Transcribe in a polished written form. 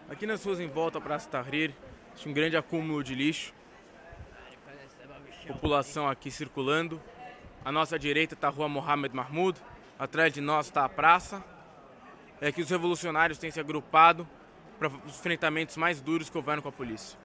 Aqui nas ruas em volta à Praça Tahrir, tinha um grande acúmulo de lixo. População aqui circulando. À nossa direita está a rua Mohamed Mahmoud. Atrás de nós está a praça. É que os revolucionários têm se agrupado para os enfrentamentos mais duros que houveram com a polícia.